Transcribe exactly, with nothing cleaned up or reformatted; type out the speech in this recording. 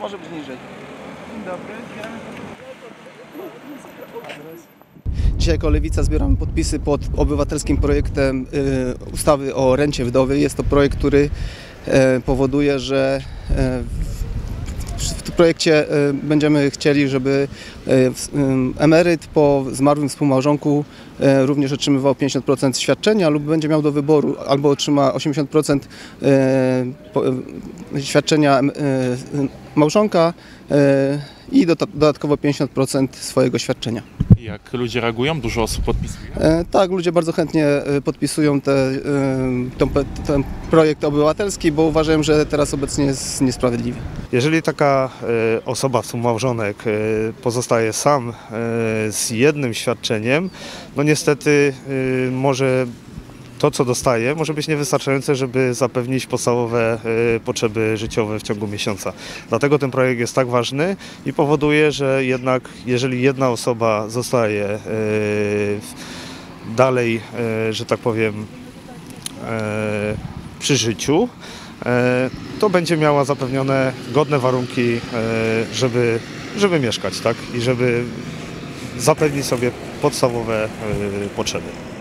może być niżej. Dzień dobry. Dzisiaj jako Lewica zbieramy podpisy pod obywatelskim projektem y, ustawy o rencie wdowy. Jest to projekt, który y, powoduje, że y, w tym projekcie y, będziemy chcieli, żeby y, y, emeryt po zmarłym współmałżonku y, również otrzymywał pięćdziesiąt procent świadczenia lub będzie miał do wyboru albo otrzyma osiemdziesiąt procent y, po, y, świadczenia y, y, małżonka y, i do, dodatkowo pięćdziesiąt procent swojego świadczenia. Jak ludzie reagują? Dużo osób podpisuje? E, tak, ludzie bardzo chętnie e, podpisują te, e, ten, ten projekt obywatelski, bo uważają, że teraz obecnie jest niesprawiedliwy. Jeżeli taka e, osoba, współmałżonek, e, pozostaje sam e, z jednym świadczeniem, no niestety e, może to, co dostaje, może być niewystarczające, żeby zapewnić podstawowe y, potrzeby życiowe w ciągu miesiąca. Dlatego ten projekt jest tak ważny i powoduje, że jednak jeżeli jedna osoba zostaje y, dalej, y, że tak powiem, y, przy życiu, y, to będzie miała zapewnione godne warunki, y, żeby, żeby mieszkać, tak? I żeby zapewnić sobie podstawowe y, potrzeby.